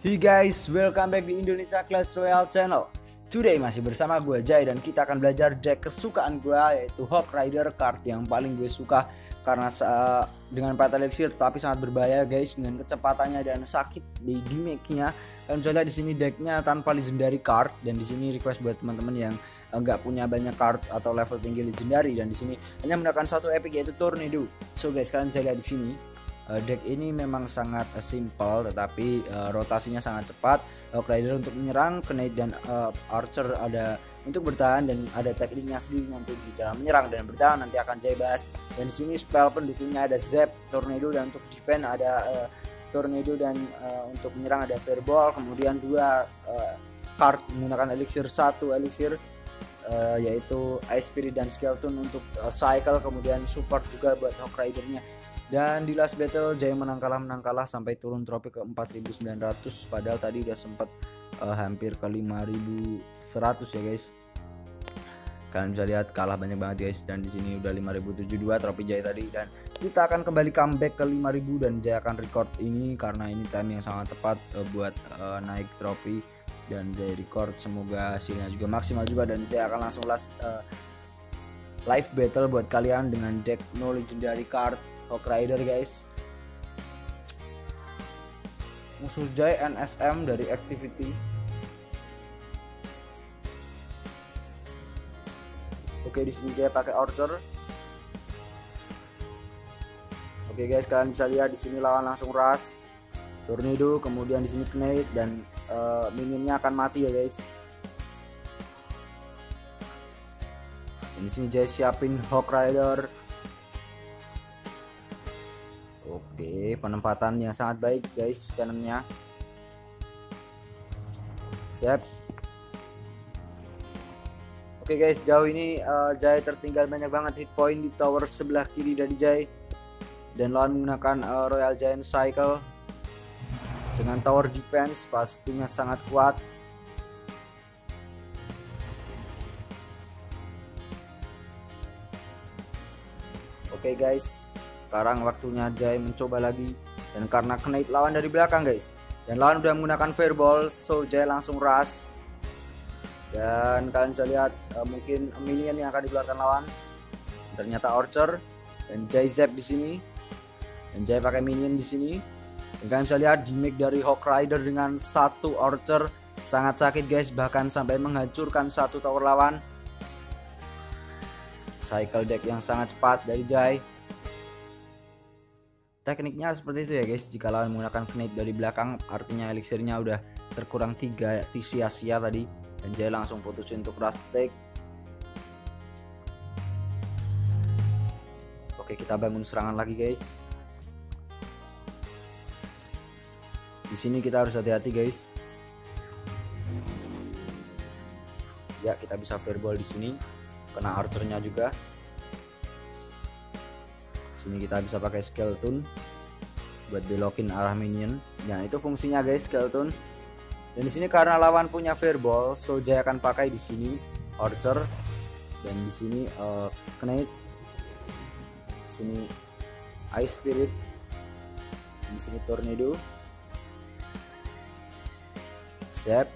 Hey guys, welcome back di Indonesia Clash Royale channel. Today masih bersama gue Jay dan kita akan belajar deck kesukaan gue, yaitu Hawk Rider, card yang paling gue suka karena dengan 4 elixir tapi sangat berbahaya guys, dengan kecepatannya dan sakit di gimmicknya. Kalian bisa lihat di sini decknya tanpa legendary card, dan di sini request buat teman-teman yang nggak punya banyak card atau level tinggi legendary, dan di sini hanya menggunakan satu epic yaitu Tornado. So guys, kalian bisa lihat di sini. Deck ini memang sangat simple tetapi rotasinya sangat cepat. Hawk Rider untuk menyerang, Knight dan Archer ada untuk bertahan, dan ada tekniknya sendiri nanti di dalam menyerang dan bertahan nanti akan saya bahas. Dan di sini spell pendukungnya ada Zap, Tornado, dan untuk defense ada Tornado, dan untuk menyerang ada Fireball. Kemudian dua card menggunakan elixir, satu elixir yaitu Ice Spirit dan Skeleton untuk cycle, kemudian support juga buat Hawk Ridernya. Dan di last battle Jaya menang kalah sampai turun trofi ke 4900, padahal tadi udah sempat hampir ke 5100 ya guys. Kalian bisa lihat kalah banyak banget guys, dan di sini udah 5072 trofi Jaya tadi, dan kita akan kembali comeback ke 5000 dan Jaya akan record ini karena ini time yang sangat tepat buat naik trofi, dan Jaya record, semoga hasilnya juga maksimal juga, dan Jaya akan langsung last live battle buat kalian dengan deck no legendary card Hawk Rider guys. Musuh Jaya NSM dari Activity. Oke, di sini Jaya pakai Archer. Oke guys, kalian bisa lihat di sini lawan langsung rush Tornado, kemudian di sini Knight, dan minionnya akan mati ya guys. Dan di sini Jaya siapin Hawk Rider. Oke, penempatan yang sangat baik guys cannonnya. Siap. Oke guys, jauh ini Jai tertinggal banyak banget hit point di tower sebelah kiri dari Jai, dan lawan menggunakan Royal Giant Cycle dengan tower defense pastinya sangat kuat. Oke guys, sekarang waktunya Jai mencoba lagi, dan karena Knight lawan dari belakang guys, dan lawan udah menggunakan Fireball, so Jai langsung rush. Dan kalian bisa lihat mungkin minion yang akan dikeluarkan lawan, ternyata Archer, dan Jai zap di sini, dan Jai pakai minion di sini. Dan kalian bisa lihat damage dari Hawk Rider dengan satu Archer sangat sakit guys, bahkan sampai menghancurkan satu tower lawan. Cycle deck yang sangat cepat dari Jai. Tekniknya seperti itu ya guys, jika lawan menggunakan Knight dari belakang artinya elixirnya udah terkurang 3 sia-sia tadi, dan Jaya langsung putusin untuk rush take. Oke, kita bangun serangan lagi guys. Di sini kita harus hati-hati guys. Ya, kita bisa Fireball di sini, kena Archernya juga. Sini kita bisa pakai Skeleton buat belokin arah minion. Nah, itu fungsinya guys, Skeleton. Dan di sini karena lawan punya Fireball, so Jaya akan pakai di sini Archer, dan di sini Knight, di sini Ice Spirit, di sini Tornado, Zap,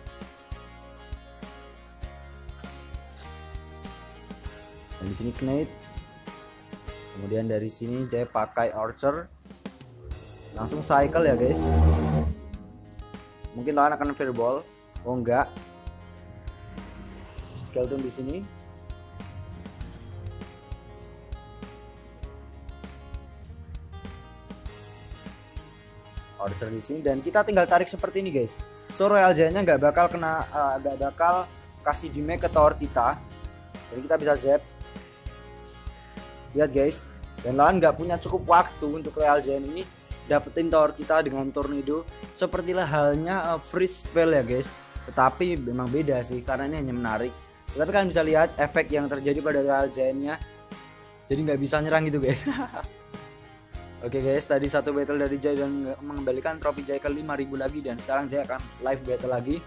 dan di sini Knight. Kemudian dari sini Jaya pakai Archer, langsung cycle ya guys. Mungkin lawan akan Fireball, oh enggak, Skeleton di sini. Archer di sini, dan kita tinggal tarik seperti ini guys. So Royal Giant-nya nggak bakal kena, nggak bakal kasih damage ke tower kita. Jadi kita bisa zap. Lihat guys, dan lawan nggak punya cukup waktu untuk Royal Giant ini dapetin tower kita dengan Tornado. Sepertilah halnya freeze spell ya guys, tetapi memang beda sih karena ini hanya menarik. Tapi kalian bisa lihat efek yang terjadi pada Royal Giant-nya, jadi nggak bisa nyerang gitu guys. Oke guys, tadi satu battle dari Jai dan mengembalikan trofi Jai ke 5000 lagi, dan sekarang Jai akan live battle lagi.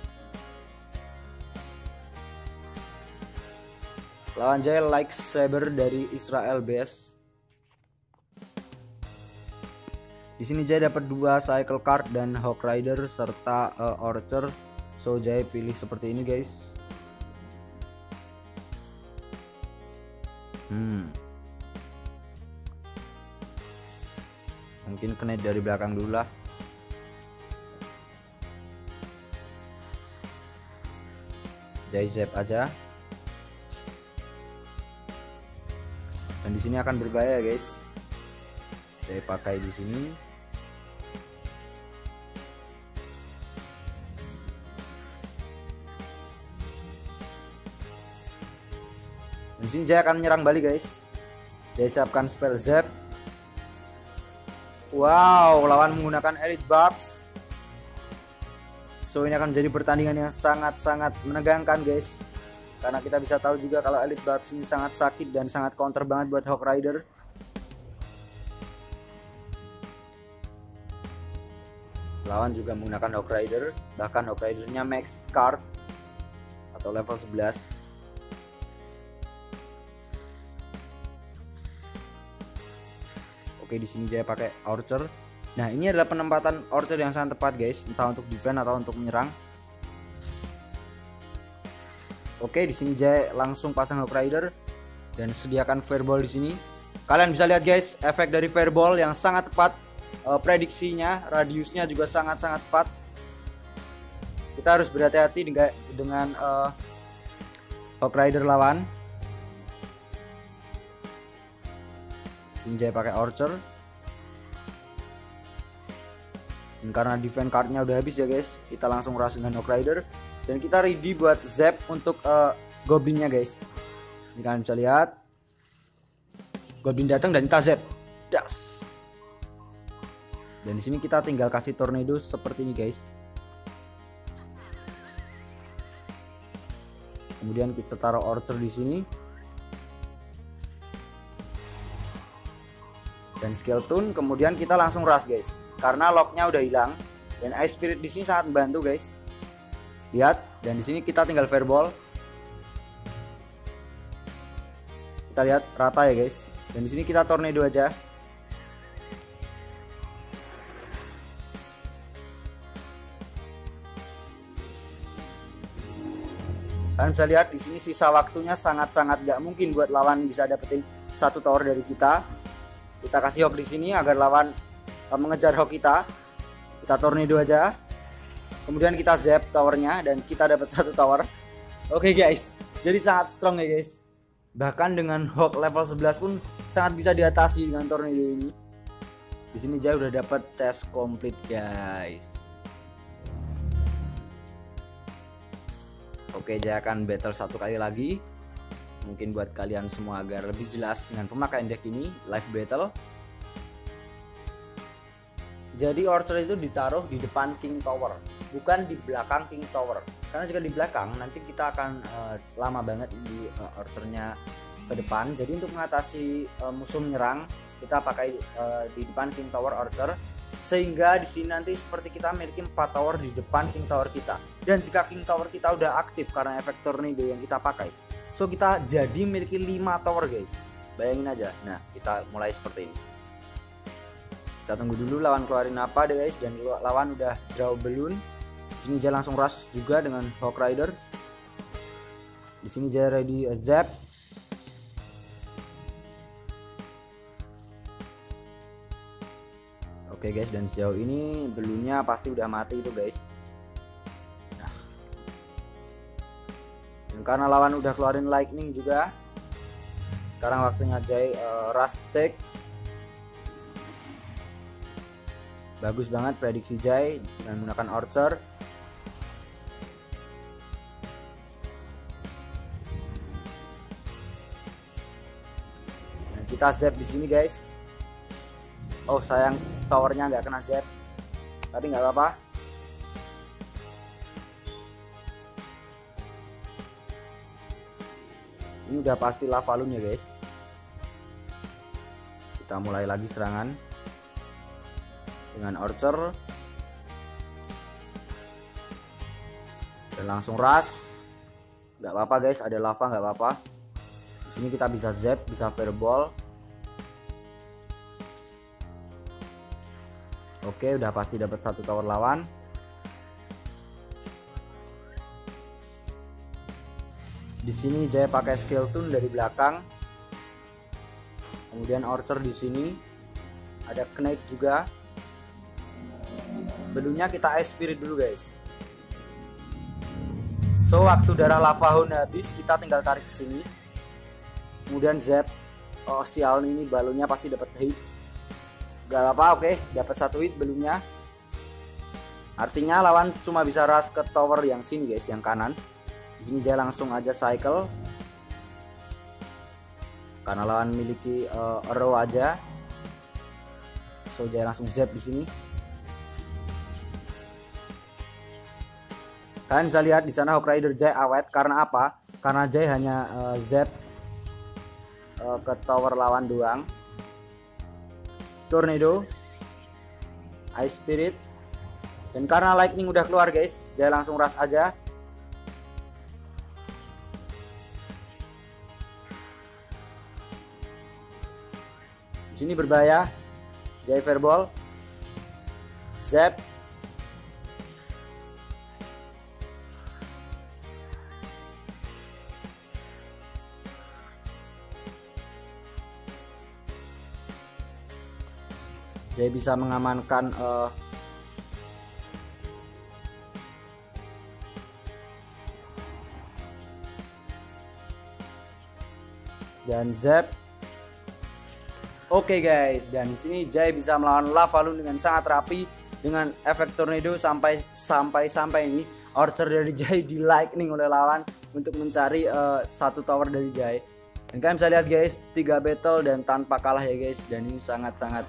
Lawan Jai Lightsaber dari Israel Base. Di sini Jay dapat 2 cycle card dan Hawk Rider serta Archer. So Jay pilih seperti ini guys. Mungkin kena dari belakang dulu lah. Jay zap aja. Dan di sini akan berbahaya guys. Saya pakai di sini. Dan di sini Jay akan menyerang balik guys. Jay siapkan spell zap. Wow, lawan menggunakan Elite Barbs. So ini akan menjadi pertandingan yang sangat-sangat menegangkan guys. Karena kita bisa tahu juga kalau Elite Barbs ini sangat sakit dan sangat counter banget buat Hawk Rider. Lawan juga menggunakan Hawk Rider, bahkan Hawk Ridernya max card atau level 11. Oke, di sini Jaya pakai Archer. Nah, ini adalah penempatan Archer yang sangat tepat guys, entah untuk defense atau untuk menyerang. Oke, di sini Jay langsung pasang Hawk Rider dan sediakan Fireball di sini. Kalian bisa lihat guys, efek dari Fireball yang sangat tepat. Prediksinya, radiusnya juga sangat-sangat tepat. Kita harus berhati-hati dengan Hawk Rider lawan. Sini Jay pakai Archer. Dan karena defense cardnya udah habis ya guys, kita langsung rush dengan Hawk Rider. Dan kita ready buat zap untuk Goblinnya guys. Ini kalian bisa lihat, Goblin datang dan kita zap, das. Dan di sini kita tinggal kasih tornado seperti ini guys. Kemudian kita taruh Archer di sini. Dan Skeleton, kemudian kita langsung rush guys. Karena locknya udah hilang dan Ice Spirit di sini sangat membantu guys. Lihat, dan di sini kita tinggal Fireball. Kita lihat rata ya guys. Dan di sini kita tornado aja. Kalian bisa lihat di sini sisa waktunya sangat-sangat gak mungkin buat lawan bisa dapetin satu tower dari kita. Kita kasih Hawk di sini agar lawan mengejar Hawk kita. Kita tornado aja. Kemudian kita zap towernya dan kita dapat satu tower. Oke guys, jadi sangat strong ya guys. Bahkan dengan Hawk level 11 pun sangat bisa diatasi dengan tornado ini. Di sini Jay udah dapat chest complete guys. Oke, Jay akan battle satu kali lagi. Mungkin buat kalian semua agar lebih jelas dengan pemakaian deck ini, live battle. Jadi Archer itu ditaruh di depan King Tower, bukan di belakang King Tower. Karena jika di belakang nanti kita akan lama banget di Archernya ke depan. Jadi untuk mengatasi musuh menyerang, kita pakai di depan King Tower Archer, sehingga di sini nanti seperti kita memiliki 4 tower di depan King Tower kita. Dan jika King Tower kita udah aktif karena efek tornado yang kita pakai, so kita jadi memiliki 5 tower guys. Bayangin aja. Nah, kita mulai seperti ini. Kita tunggu dulu lawan keluarin apa deh guys. Dan lawan udah draw balloon. Di sini Jay langsung rush juga dengan Hawk Rider. Di sini Jay ready zap. Oke guys, dan sejauh ini balloonnya pasti udah mati itu guys. Nah. Dan karena lawan udah keluarin lightning juga, sekarang waktunya Jay rush take. Bagus banget prediksi Jay dengan menggunakan Archer. Dan kita zap di sini guys. Oh sayang, towernya nggak kena zap, tapi nggak apa-apa. Ini udah pasti lava loon ya guys. Kita mulai lagi serangan dengan Archer dan langsung rush. Nggak apa-apa guys, ada lava nggak apa-apa. Di sini kita bisa zap, bisa fireball. Oke, udah pasti dapat satu tower lawan. Di sini Jaya pakai skill tune dari belakang. Kemudian Archer di sini. Ada Knight juga. Belunya kita Ice Spirit dulu guys. So waktu darah lava hound habis kita tinggal tarik ke sini. Kemudian Zap. Oh sial, ini balonnya pasti dapat hit. Gak apa-apa, oke, dapat satu hit belunya. Artinya lawan cuma bisa rush ke tower yang sini guys, yang kanan. Di sini Jaya langsung aja cycle. Karena lawan memiliki arrow aja. So Jaya langsung zap di sini. Kalian bisa lihat di sana Hawk Rider Jaya awet karena apa? Karena Jaya hanya zap ke tower lawan doang. Tornado, Ice Spirit, dan karena Lightning udah keluar guys, Jaya langsung rush aja. Di sini berbahaya. Jaya Fireball, Zap. Jaya bisa mengamankan dan Zap. Oke guys, dan di sini Jaya bisa melawan Lava Loon dengan sangat rapi dengan efek tornado sampai ini Archer dari Jaya di lightning oleh lawan untuk mencari satu tower dari Jaya. Dan kalian bisa lihat guys, 3 battle dan tanpa kalah ya guys, dan ini sangat-sangat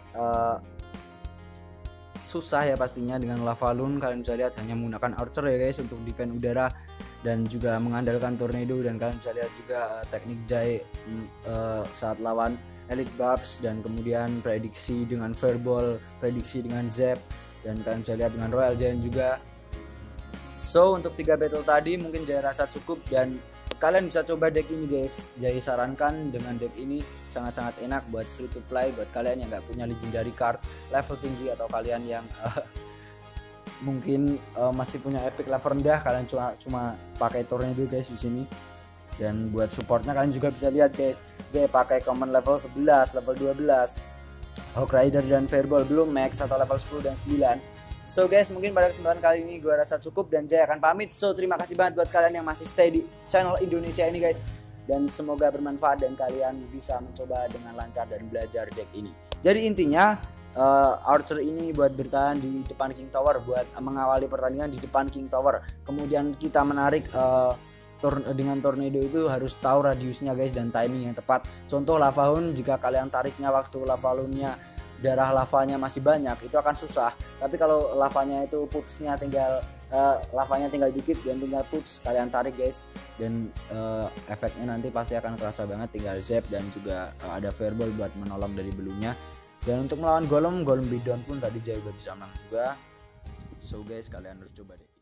susah ya pastinya dengan Lava Loon. Kalian bisa lihat hanya menggunakan Archer ya guys untuk defense udara dan juga mengandalkan tornado, dan kalian bisa lihat juga teknik Jaya saat lawan Elite Barbs, dan kemudian prediksi dengan Fireball, prediksi dengan Zap, dan kalian bisa lihat dengan Royal Giant juga. So untuk 3 battle tadi mungkin Jaya rasa cukup, dan kalian bisa coba deck ini guys. Jaya sarankan dengan deck ini sangat-sangat enak buat free to play, buat kalian yang nggak punya legendary card level tinggi, atau kalian yang mungkin masih punya epic level rendah, kalian cuma pakai tornado guys di sini. Dan buat supportnya kalian juga bisa lihat guys, Jaya pakai common level 11, level 12, Hawk Rider dan Fireball belum max atau level 10 dan 9. So guys, mungkin pada kesempatan kali ini gue rasa cukup dan Jaya akan pamit. So terima kasih banget buat kalian yang masih stay di channel Indonesia ini guys, dan semoga bermanfaat dan kalian bisa mencoba dengan lancar dan belajar deck ini. Jadi intinya Archer ini buat bertahan di depan King Tower, buat mengawali pertandingan di depan King Tower. Kemudian kita menarik dengan tornado itu harus tahu radiusnya guys dan timing yang tepat. Contoh Lava Hound, jika kalian tariknya waktu Lava Loon-nya darah lavanya masih banyak, itu akan susah. Tapi kalau lavanya itu pupsnya tinggal lavanya tinggal dikit dan tinggal pups, kalian tarik guys, dan efeknya nanti pasti akan kerasa banget. Tinggal zap dan juga ada Fireball buat menolong dari belunya. Dan untuk melawan Golem Bidon pun tadi Jaya udah bisa menang juga. So guys, kalian harus coba deh.